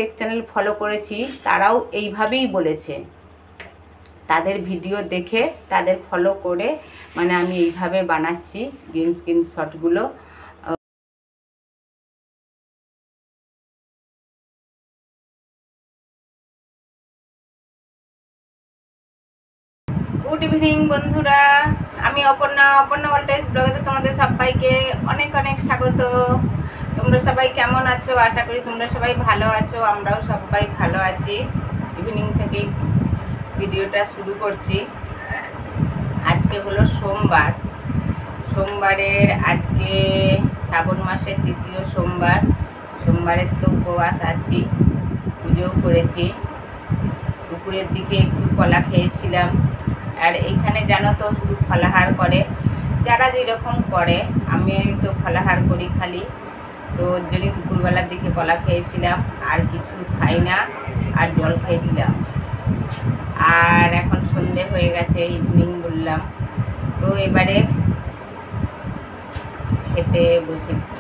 Take channel follow করেছি তারাও এইভাবেই বলেছে। তাদের ভিডিও দেখে তাদের ফলো করে মানে আমি এইভাবে বানাচ্ছি গ্রিন স্ক্রিন শটগুলো। গুড ইভিনিং বন্ধুরা, আমি অপর্ণা ওয়ার্ল্ড ব্লগে তোমাদের সবাইকে অনেক অনেক স্বাগত। তোমরা সবাই কেমন আছো? আশা করি তোমরা সবাই ভালো আছো, আমরাও সবাই ভালো আছি। ইভিনিং থেকেই ভিডিওটা শুরু করছি। আজকে হলো সোমবার, সোমবারের আজকে শ্রাবণ মাসের তৃতীয় সোমবার। সোমবারের তো উপবাস আছি, পুজোও করেছি। দুপুরের দিকে একটু কলা খেয়েছিলাম। আর এইখানে জানো তো শুধু ফলাহার করে, যারা যেরকম করে, আমি তো ফলাহার করি খালি। তো ওর জন্যই দুপুরবেলার দিকে কলা খেয়েছিলাম, আর কিছু খাই না, আর জল খেয়েছিলাম। আর এখন সন্ধে হয়ে গেছে, ইভিনিং বললাম। তো এবারে খেতে বসেছি।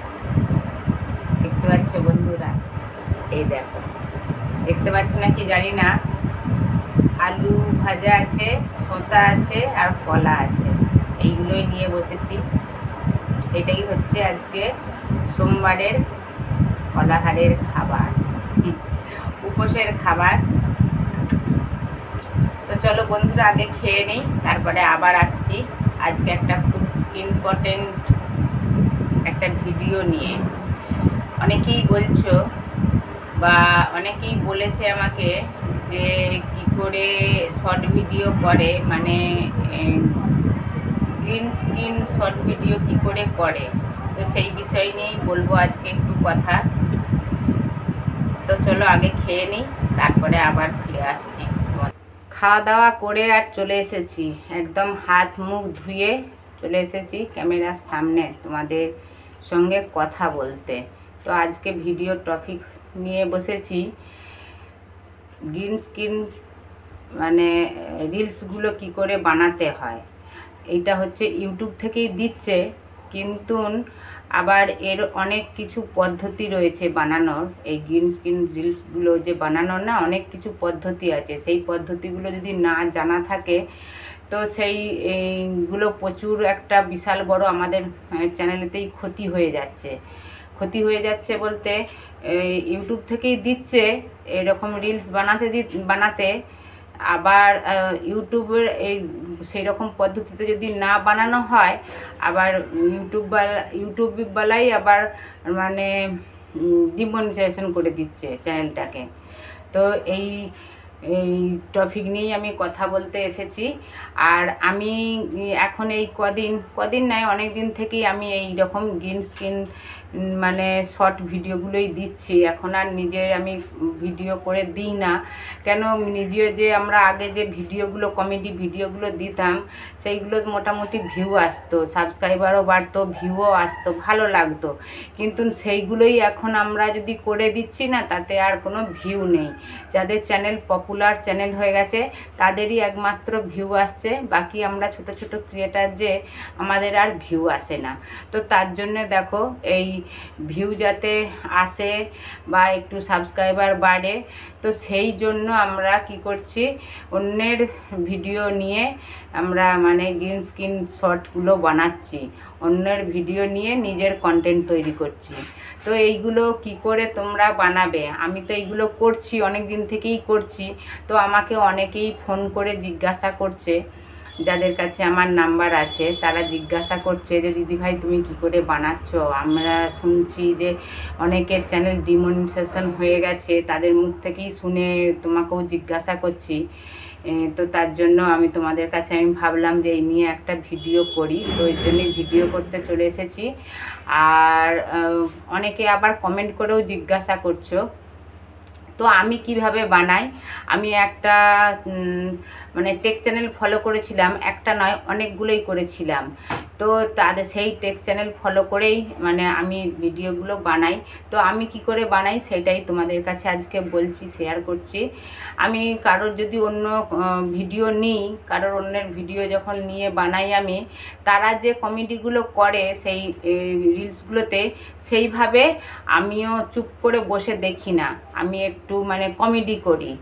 দেখতে পাচ্ছ বন্ধুরা, এই দেখো, দেখতে পাচ্ছ নাকি জানি না, আলু ভাজা আছে, শসা আছে, আর কলা আছে, এইগুলোই নিয়ে বসেছি। এটাই হচ্ছে আজকে সোমবারের ফলাহারের খাবার, উপোসের খাবার। তো চলো বন্ধুরা, আগে খেয়ে নিই, তারপরে আবার আসছি আজকে একটা খুব ইম্পর্টেন্ট একটা ভিডিও নিয়ে। অনেকেই বলছো বা অনেকেই বলেছে আমাকে যে কি করে শর্ট ভিডিও করে, মানে গ্রিন স্ক্রিন শর্ট ভিডিও কি করে করে। তো সেই বিষয় নিয়েই বলবো আজকে একটু কথা। তো চলো আগে খেয়ে নিই, তারপরে আবার ফিরে আসছি। খাওয়া দাওয়া করে আর চলে এসেছি, একদম হাত মুখ ধুয়ে চলে এসেছি ক্যামেরার সামনে তোমাদের সঙ্গে কথা বলতে। তো আজকে ভিডিও টপিক নিয়ে বসেছি গ্রিন স্ক্রিন মানে রিলসগুলো কি করে বানাতে হয়। এইটা হচ্ছে ইউটিউব থেকেই দিচ্ছে, কিন্তু আবার এর অনেক কিছু পদ্ধতি রয়েছে বানানোর। এই গ্রিন স্ক্রিন রিলসগুলো যে বানানোর না, অনেক কিছু পদ্ধতি আছে। সেই পদ্ধতিগুলো যদি না জানা থাকে তো সেইগুলো প্রচুর একটা বিশাল বড় আমাদের চ্যানেলেতেই ক্ষতি হয়ে যাচ্ছে। ক্ষতি হয়ে যাচ্ছে বলতে ইউটিউব থেকেই দিচ্ছে এরকম রিলস বানাতে, আবার ইউটিউবের এই সেই রকম পদ্ধতিতে যদি না বানানো হয়, আবার ইউটিউবওয়ালাই আবার মানে ডিমনিটাইজেশন করে দিচ্ছে চ্যানেলটাকে। তো এই টপিক নিয়েই আমি কথা বলতে এসেছি। আর আমি এখন এই কদিন নয়, অনেক দিন থেকেই আমি এই রকম গ্রিন স্ক্রিন মানে শর্ট ভিডিওগুলোই দিচ্ছি। এখন আর নিজের আমি ভিডিও করে দিই না। কেন, নিজে যে আমরা আগে যে ভিডিওগুলো কমেডি ভিডিওগুলো দিতাম, সেইগুলো মোটামুটি ভিউ আসতো, সাবস্ক্রাইবারও বাড়তো, ভিউও আসতো, ভালো লাগতো। কিন্তু সেইগুলোই এখন আমরা যদি করে দিচ্ছি না, তাতে আর কোনো ভিউ নেই। যাদের চ্যানেল পপুলার চ্যানেল হয়ে গেছে তাদেরই একমাত্র ভিউ আসছে, বাকি আমরা ছোট ছোট ক্রিয়েটার যে, আমাদের আর ভিউ আসে না। তো তার জন্য দেখো, এই ভিউ যাতে আসে বা একটু সাবস্ক্রাইবার বাড়ে, তো সেই জন্য আমরা কি করছি, অন্যের ভিডিও নিয়ে আমরা মানে গ্রিন স্ক্রিন শর্টগুলো বানাচ্ছি, অন্যের ভিডিও নিয়ে নিজের কন্টেন্ট তৈরি করছি। তো এইগুলো কি করে তোমরা বানাবে, আমি তো এইগুলো করছি, অনেক দিন থেকেই করছি। তো আমাকে অনেকেই ফোন করে জিজ্ঞাসা করছে, যাদের কাছে আমার নাম্বার আছে, তারা জিজ্ঞাসা করছে যে দিদিভাই তুমি কি করে বানাচ্ছ। আমরা শুনছি যে অনেকের চ্যানেল ডিমনিটাইজেশন হয়ে গেছে, তাদের মুখ থেকেই শুনে তোমাকেও জিজ্ঞাসা করছি। তো তার জন্য আমি তোমাদের কাছে আমি ভাবলাম যে এই নিয়ে একটা ভিডিও করি। তো এই জন্যই ভিডিও করতে চলে এসেছি। আর অনেকে আবার কমেন্ট করেও জিজ্ঞাসা করছো। তো আমি কিভাবে বানাই, আমি একটা মানে টেক চ্যানেল ফলো করেছিলাম, একটা নয় অনেকগুলোই করেছিলাম। তো তাদের সেই টেক চ্যানেল ফলো করেই মানে আমি ভিডিওগুলো বানাই। তো আমি কি করে বানাই সেটাই তোমাদের কাছে আজকে বলছি, শেয়ার করছি। আমি কারোর যদি অন্য ভিডিও নিই, কারোর অন্যের ভিডিও যখন নিয়ে বানাই আমি, তারা যে কমেডিগুলো করে সেই রিলসগুলোতে, সেইভাবে আমিও চুপ করে বসে দেখি না, আমি একটু মানে কমেডি করি।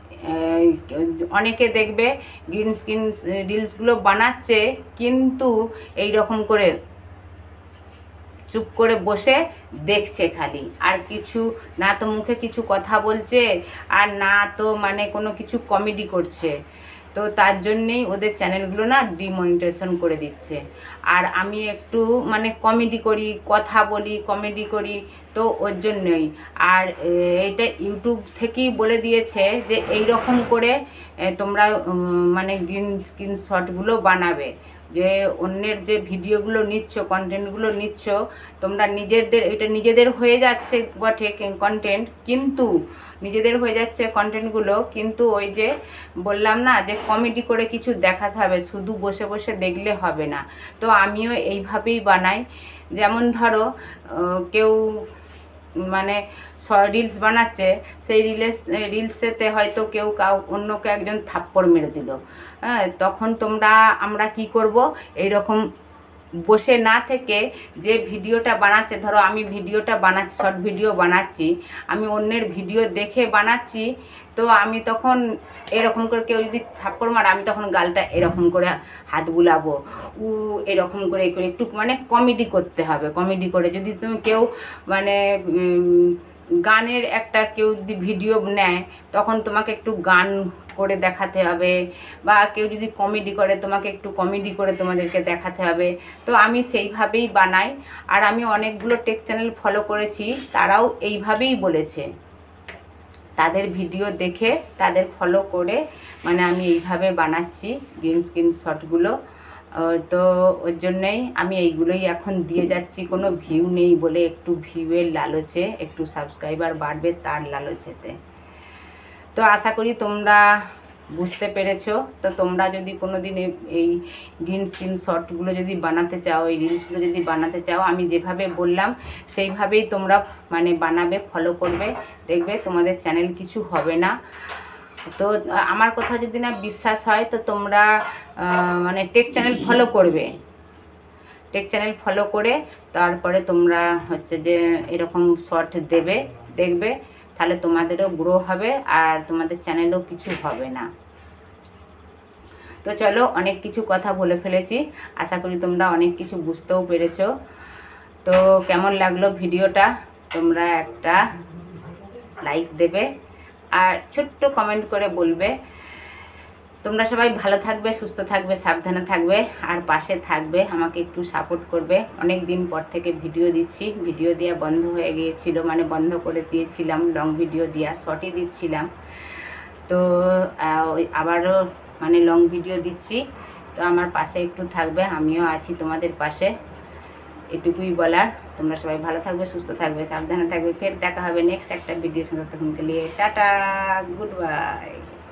অনেকে দেখবে গ্রিন স্ক্রিন রিলসগুলো বানাচ্ছে, কিন্তু এই রকম করে চুপ করে বসে দেখছে খালি, আর কিছু না তো মুখে কিছু কথা বলছে, আর না তো মানে কোনো কিছু কমেডি করছে। তো তার জন্যেই ওদের চ্যানেলগুলো না ডিমনিটাইজেশন করে দিচ্ছে। আর আমি একটু মানে কমেডি করি, কথা বলি, কমেডি করি, তো ওর জন্যই। আর এইটা ইউটিউব থেকেই বলে দিয়েছে যে এই রকম করে তোমরা মানে গ্রিন স্ক্রিন শটগুলো বানাবে। যে অন্যের যে ভিডিওগুলো নিচ্ছ, কন্টেন্টগুলো নিচ্ছ, তোমরা এটা নিজেদের হয়ে যাচ্ছে বটে কন্টেন্ট, কিন্তু নিজেদের হয়ে যাচ্ছে কন্টেন্টগুলো, কিন্তু ওই যে বললাম না যে কমেডি করে কিছু দেখাতে হবে, শুধু বসে বসে দেখলে হবে না। তো আমিও এইভাবেই বানাই। যেমন ধরো কেউ মানে রিলস বানাচ্ছে, সেই রিলসেতে হয়তো কেউ অন্যকে একজন থাপ্পড় মেরে দিল, হ্যাঁ, তখন আমরা কি করব, এইরকম বসে না থেকে যে ভিডিওটা বানাচ্ছে, ধরো আমি ভিডিওটা বানাচ্ছি, শর্ট ভিডিও বানাচ্ছি, আমি অন্যের ভিডিও দেখে বানাচ্ছি, তো আমি তখন এরকম করে কেউ যদি থাপ্পড় মারে, আমি তখন গালটা এরকম করে হাত বুলাবো, এরকম করে একটু মানে কমেডি করতে হবে। কমেডি করে যদি তুমি কেউ মানে গানের একটা কেউ যদি ভিডিও নেয়, তখন তোমাকে একটু গান করে দেখাতে হবে, বা কেউ যদি কমেডি করে তোমাকে একটু কমেডি করে তোমাদেরকে দেখাতে হবে। তো আমি সেইভাবেই বানাই। আর আমি অনেকগুলো টেক চ্যানেল ফলো করেছি, তারাও এইভাবেই বলেছে, তাদের ভিডিও দেখে তাদের ফলো করে মানে আমি এইভাবে বানাচ্ছি গ্রিন স্ক্রিন শটগুলো। তো ওর জন্যেই আমি এইগুলোই এখন দিয়ে যাচ্ছি, কোনো ভিউ নেই বলে, একটু ভিউয়ের লালচে, একটু সাবস্ক্রাইবার বাড়বে তার লালচেতে। তো আশা করি তোমরা বুঝতে পেরেছো। তো তোমরা যদি কোনো দিন এই গ্রিন স্ক্রিন শটগুলো যদি বানাতে চাও, এই রিলসগুলো যদি বানাতে চাও, আমি যেভাবে বললাম সেইভাবেই তোমরা মানে বানাবে, ফলো করবে, দেখবে তোমাদের চ্যানেল কিছু হবে না। তো আমার কথা যদি না বিশ্বাস হয়, তো তোমরা মানে টেক চ্যানেল ফলো করবে, টেক চ্যানেল ফলো করে তারপরে তোমরা হচ্ছে যে এরকম শর্ট দেবে, দেখবে, তাহলে তোমাদেরও গ্রো হবে আর তোমাদের চ্যানেলও কিছু হবে না। তো চলো, অনেক কিছু কথা বলে ফেলেছি, আশা করি তোমরা অনেক কিছু বুঝতেও পেরেছো। তো কেমন লাগলো ভিডিওটা, তোমরা একটা লাইক দেবে আর ছোট্ট কমেন্ট করে বলবে। তোমরা সবাই ভালো থাকবে, সুস্থ থাকবে, সাবধানে থাকবে, আর পাশে থাকবে, আমাকে একটু সাপোর্ট করবে। অনেক দিন পর থেকে ভিডিও দিচ্ছি, ভিডিও দেওয়া বন্ধ হয়ে গিয়েছিল, মানে বন্ধ করে দিয়েছিলাম, লং ভিডিও দেওয়া, শর্টই দিচ্ছিলাম। তো আবারও মানে লং ভিডিও দিচ্ছি। তো আমার পাশে একটু থাকবে, আমিও আছি তোমাদের পাশে, এটুকুই বলার। তোমরা সবাই ভালো থাকবে, সুস্থ থাকবে, সাবধানে থাকবে। ফের দেখা হবে নেক্সট একটা ভিডিওর সঙ্গে, তখন কে লিয়ে টাটা, গুড বাই।